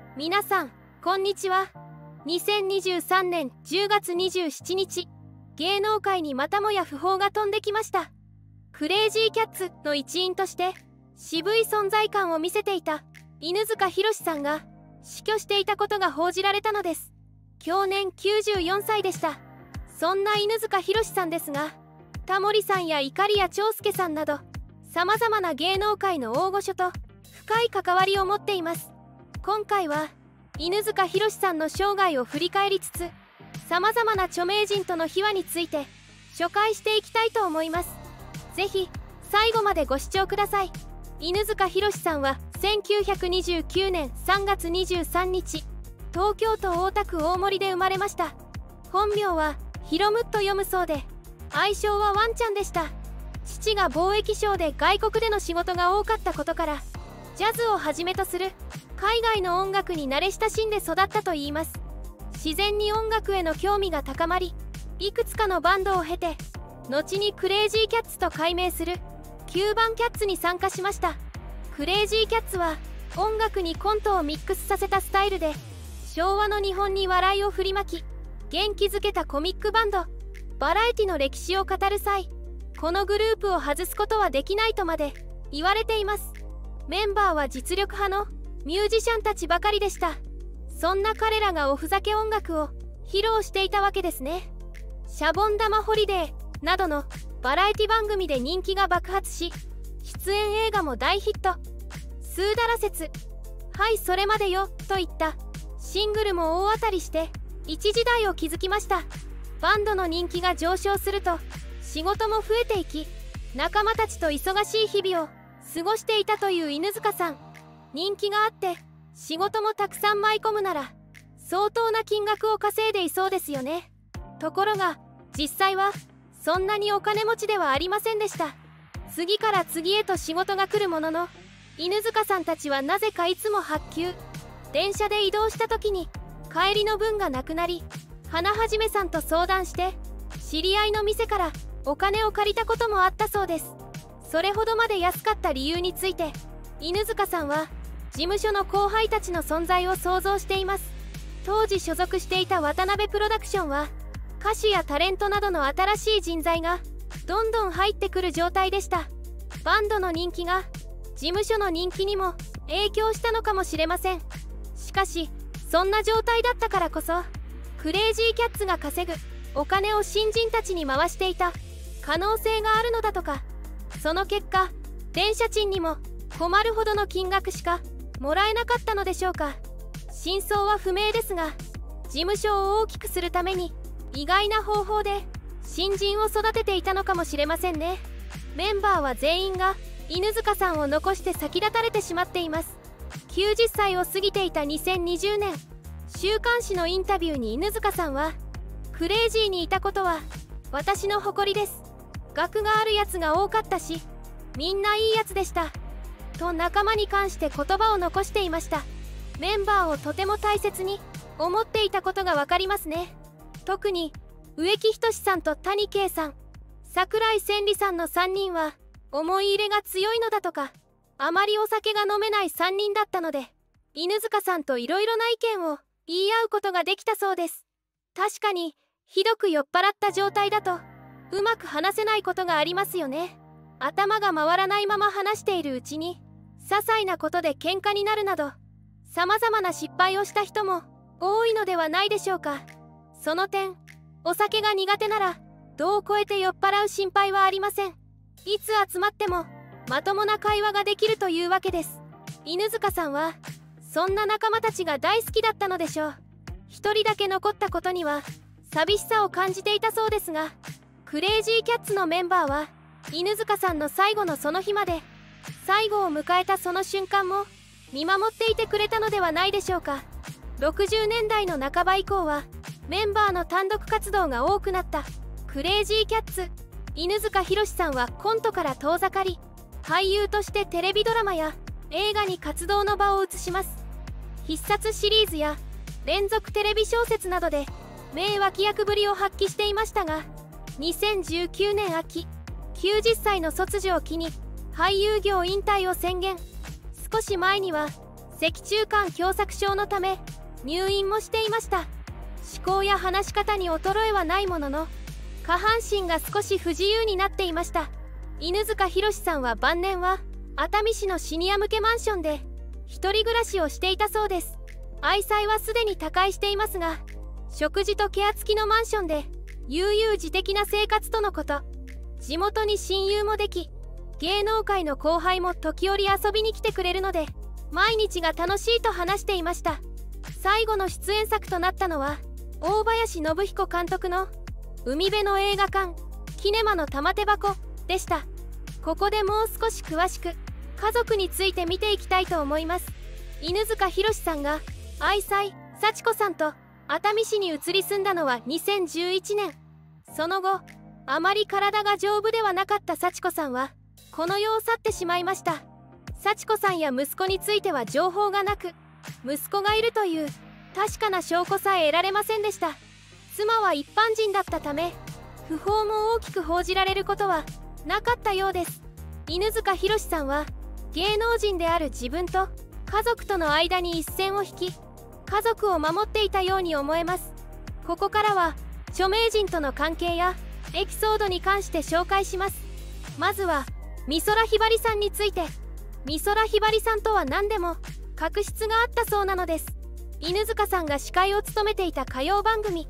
皆さんこんにちは。2023年10月27日、芸能界にまたもや訃報が飛んできました。クレイジーキャッツの一員として渋い存在感を見せていた犬塚弘さんが死去していたことが報じられたのです。享年94歳でした。そんな犬塚弘さんですが、タモリさんやいかりや長介さんなどさまざまな芸能界の大御所と深い関わりを持っています。今回は犬塚弘さんの生涯を振り返りつつ、さまざまな著名人との秘話について紹介していきたいと思います。ぜひ最後までご視聴ください。犬塚弘さんは1929年3月23日、東京都大田区大森で生まれました。本名はヒロムと読むそうで、愛称はワンちゃんでした。父が貿易商で外国での仕事が多かったことから、ジャズをはじめとする海外の音楽に慣れ親しんで育ったといいます。自然に音楽への興味が高まり、いくつかのバンドを経て後にクレイジーキャッツと改名する9番キャッツに参加しました。クレイジーキャッツは音楽にコントをミックスさせたスタイルで、昭和の日本に笑いを振りまき元気づけたコミックバンド。バラエティの歴史を語る際、このグループを外すことはできないとまで言われています。メンバーは実力派のミュージシャンたちばかりでした。そんな彼らがおふざけ音楽を披露していたわけですね。シャボン玉ホリデーなどのバラエティ番組で人気が爆発し、出演映画も大ヒット。スーダラ説、はいそれまでよといったシングルも大当たりして一時代を築きました。バンドの人気が上昇すると仕事も増えていき、仲間たちと忙しい日々を過ごしていたという犬塚さん。人気があって仕事もたくさん舞い込むなら相当な金額を稼いでいそうですよね。ところが実際はそんなにお金持ちではありませんでした。次から次へと仕事が来るものの、犬塚さんたちはなぜかいつも発給。電車で移動した時に帰りの分がなくなり、花はじめさんと相談して知り合いの店からお金を借りたこともあったそうです。それほどまで安かった理由について犬塚さんは事務所の後輩たちの存在を想像しています。当時所属していた渡辺プロダクションは歌手やタレントなどの新しい人材がどんどん入ってくる状態でした。バンドの人気が事務所の人気にも影響したのかもしれません。しかしそんな状態だったからこそ、クレイジーキャッツが稼ぐお金を新人たちに回していた可能性があるのだとか。その結果電車賃にも困るほどの金額しかもらえなかったのでしょうか。真相は不明ですが、事務所を大きくするために意外な方法で新人を育てていたのかもしれませんね。メンバーは全員が犬塚さんを残して先立たれてしまっています。90歳を過ぎていた2020年、週刊誌のインタビューに犬塚さんは、クレイジーにいたことは私の誇りです。学があるやつが多かったし、みんないいやつでしたと仲間に関して言葉を残していました。メンバーをとても大切に思っていたことがわかりますね。特に植木仁さんと谷圭さん、桜井千里さんの3人は思い入れが強いのだとか。あまりお酒が飲めない3人だったので、犬塚さんといろいろな意見を言い合うことができたそうです。確かにひどく酔っ払った状態だとうまく話せないことがありますよね。頭が回らないまま話しているうちに些細なことで喧嘩になるなど、さまざまな失敗をした人も多いのではないでしょうか。その点、お酒が苦手なら度を超えて酔っ払う心配はありません。いつ集まってもまともな会話ができるというわけです。犬塚さんはそんな仲間たちが大好きだったのでしょう。一人だけ残ったことには寂しさを感じていたそうですが、クレイジーキャッツのメンバーは犬塚さんの最後のその日まで、最後を迎えたその瞬間も見守っていてくれたのではないでしょうか。60年代の半ば以降はメンバーの単独活動が多くなったクレイジーキャッツ。犬塚弘さんはコントから遠ざかり、俳優としてテレビドラマや映画に活動の場を移します。必殺シリーズや連続テレビ小説などで名脇役ぶりを発揮していましたが、2019年秋、90歳の卒業を機に俳優業引退を宣言。少し前には脊柱管狭窄症のため入院もしていました。思考や話し方に衰えはないものの、下半身が少し不自由になっていました。犬塚弘さんは晩年は熱海市のシニア向けマンションで一人暮らしをしていたそうです。愛妻はすでに他界していますが、食事とケア付きのマンションで悠々自適な生活とのこと。地元に親友もでき、芸能界の後輩も時折遊びに来てくれるので毎日が楽しいと話していました。最後の出演作となったのは大林信彦監督の海辺の映画館キネマの玉手箱でした。ここでもう少し詳しく家族について見ていきたいと思います。犬塚弘さんが愛妻幸子さんと熱海市に移り住んだのは2011年。その後あまり体が丈夫ではなかった幸子さんはこの世を去ってしまいました。幸子さんや息子については情報がなく、息子がいるという確かな証拠さえ得られませんでした。妻は一般人だったため訃報も大きく報じられることはなかったようです。犬塚弘さんは芸能人である自分と家族との間に一線を引き、家族を守っていたように思えます。ここからは著名人との関係やエピソードに関して紹介します。まずは美空ひばりさんについて。美空ひばりさんとは何でも確執があったそうなのです。犬塚さんが司会を務めていた歌謡番組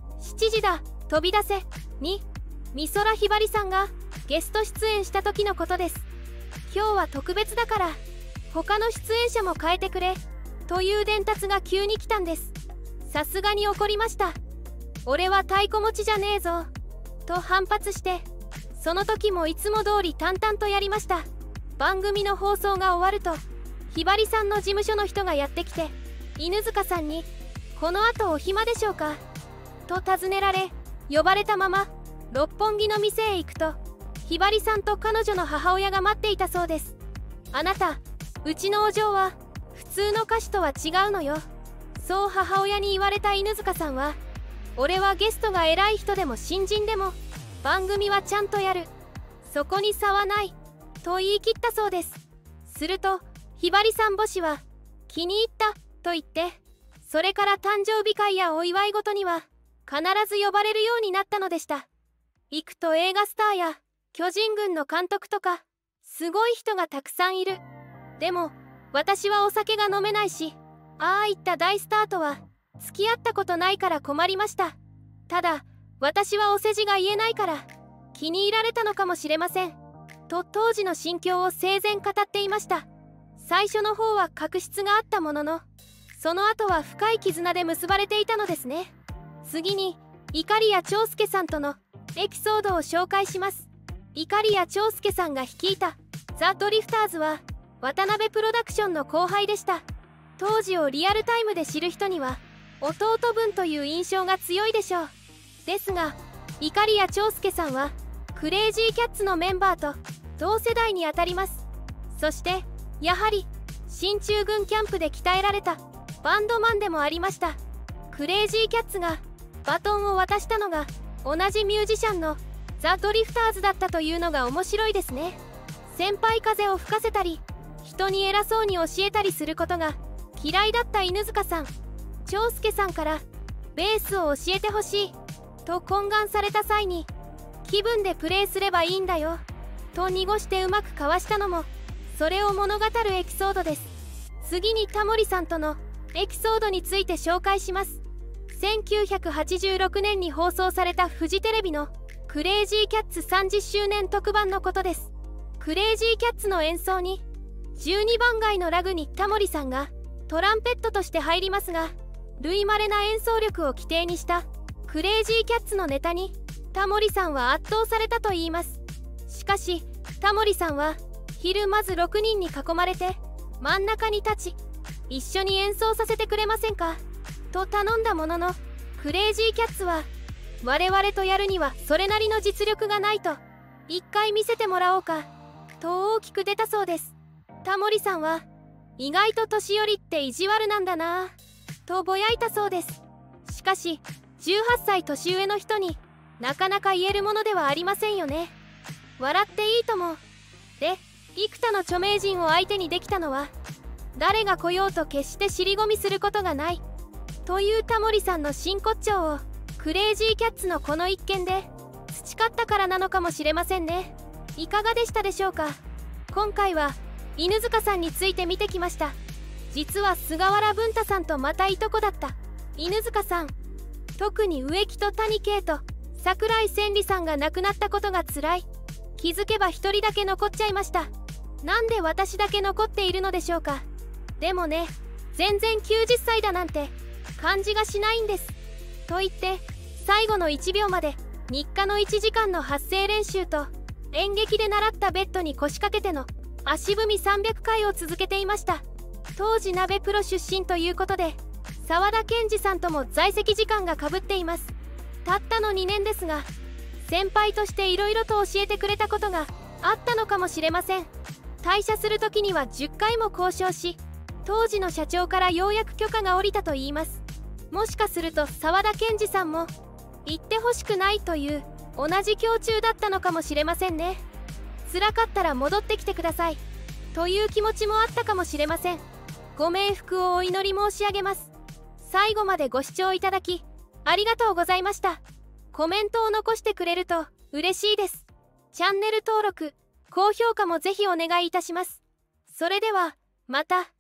「7時だ飛び出せ」に美空ひばりさんがゲスト出演した時のことです。今日は特別だから他の出演者も変えてくれという伝達が急に来たんです。さすがに怒りました。俺は太鼓持ちじゃねえぞと反発して、その時もいつも通り淡々とやりました。番組の放送が終わるとひばりさんの事務所の人がやってきて、犬塚さんに「この後お暇でしょうか?」と尋ねられ、呼ばれたまま六本木の店へ行くとひばりさんと彼女の母親が待っていたそうです。あなた、うちのお嬢は普通の歌手とは違うのよ、そう母親に言われた犬塚さんは、俺はゲストが偉い人でも新人でも番組はちゃんとやる、そこに差はないと言い切ったそうです。するとひばりさん母子は気に入ったと言って、それから誕生日会やお祝い事には必ず呼ばれるようになったのでした。行くと映画スターや巨人軍の監督とかすごい人がたくさんいる。でも私はお酒が飲めないし、ああいった大スターとは付き合ったことないから困りました。ただ私はお世辞が言えないから気に入られたのかもしれませんと当時の心境を生前語っていました。最初の方は確執があったものの、その後は深い絆で結ばれていたのですね。次に碇谷長介さんとのエピソードを紹介します。碇谷長介さんが率いたザ・ドリフターズは渡辺プロダクションの後輩でした。当時をリアルタイムで知る人には弟分という印象が強いでしょう。ですが碇谷長介さんはクレイジーキャッツのメンバーと同世代にあたります。そしてやはり進駐軍キャンプで鍛えられたバンドマンでもありました。クレイジーキャッツがバトンを渡したのが同じミュージシャンのザ・ドリフターズだったというのが面白いですね。先輩風を吹かせたり人に偉そうに教えたりすることが嫌いだった犬塚さん、長介さんからベースを教えてほしいと懇願された際に、気分でプレイすればいいんだよと濁してうまくかわしたのもそれを物語るエピソードです。次にタモリさんとのエピソードについて紹介します。1986年に放送されたフジテレビのクレイジーキャッツ30周年特番のことです。クレイジーキャッツの演奏に12番街のラグにタモリさんがトランペットとして入りますが、類まれな演奏力を規定にしたクレイジーキャッツのネタにタモリさんは圧倒されたといいます。しかしタモリさんは昼まず6人に囲まれて真ん中に立ち、一緒に演奏させてくれませんかと頼んだものの、クレイジーキャッツは我々とやるにはそれなりの実力がないと、一回見せてもらおうかと大きく出たそうです。タモリさんは意外と年寄りって意地悪なんだなぁとぼやいたそうです。しかし18歳年上の人になかなか言えるものではありませんよね。笑っていいともで幾多の著名人を相手にできたのは誰が来ようと決して尻込みすることがないというタモリさんの真骨頂をクレイジーキャッツのこの一件で培ったからなのかもしれませんね。いかがでしたでしょうか。今回は犬塚さんについて見てきました。実は菅原文太さんとまたいとこだった犬塚さん、特に植木と谷圭と桜井千里さんが亡くなったことが辛い。気づけば一人だけ残っちゃいました。なんで私だけ残っているのでしょうか。でもね、全然90歳だなんて感じがしないんです。と言って最後の1秒まで日課の1時間の発声練習と演劇で習ったベッドに腰掛けての足踏み300回を続けていました。当時鍋プロ出身ということで沢田研二さんとも在籍時間がかぶっています。たったの2年ですが先輩としていろいろと教えてくれたことがあったのかもしれません。退社する時には10回も交渉し、当時の社長からようやく許可が下りたといいます。もしかすると沢田研二さんも行ってほしくないという同じ胸中だったのかもしれませんね。辛かったら戻ってきてくださいという気持ちもあったかもしれません。ご冥福をお祈り申し上げます。最後までご視聴いただきありがとうございました。コメントを残してくれると嬉しいです。チャンネル登録、高評価もぜひお願いいたします。それではまた。